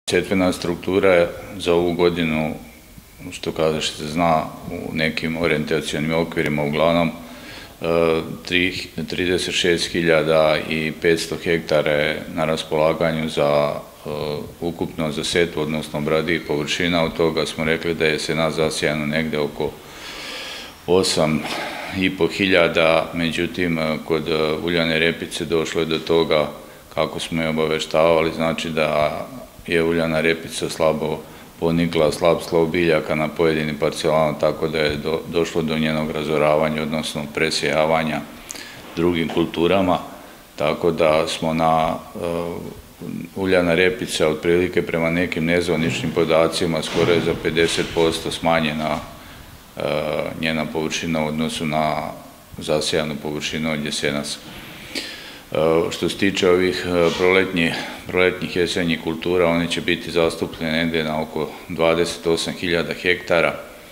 Setvena struktura za ovu godinu, što kaže što se zna u nekim orijentacionim okvirima, uglavnom 36.500 hektara je na raspolaganju za ukupno za setvu, odnosno obradivih površina. Od toga smo rekli da je sena zasijano negde oko 8.500, međutim kod uljane repice došlo je do toga, kako smo je obaveštavali, znači da je uljana repica slabo ponikla, slab slov biljaka na pojedinim parcelama, tako da je došlo do njenog razoravanja, odnosno presijavanja drugim kulturama, tako da smo na uljana repica otprilike prema nekim nezvaničnim podacima skoro je za 50% smanjena njena površina u odnosu na zasijanu površinu od jesenaca. Što se tiče ovih proletnjih jesenjih kultura, one će biti zastupljene negde na oko 28.000 hektara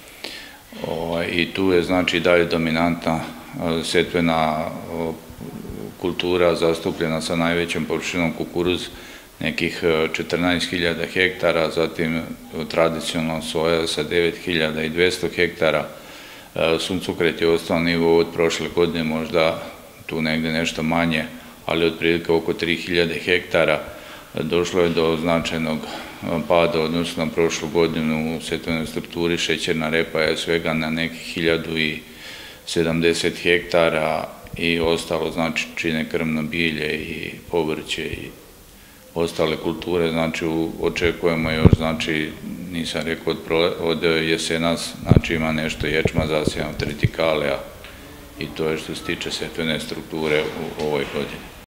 i tu je znači dalje dominantna setvena kultura zastupljena sa najvećom površinom kukuruz, nekih 14.000 hektara, zatim tradicionalno soja sa 9.200 hektara, suncokret je ostao nivo od prošle godine, možda tu negde nešto manje, ali otprilike oko 3.000 hektara. Došlo je do značajnog pada odnosno na prošlu godinu u setvenoj strukturi. Šećerna repa je svega na nekih 1.070 hektara i ostalo znači čine krmno bilje i povrće i ostale kulture. Znači očekujemo još, znači nisam rekao od jesenas, znači ima nešto ječma zasijano, tritikale, i to je što se tiče setvene strukture u ovoj godini.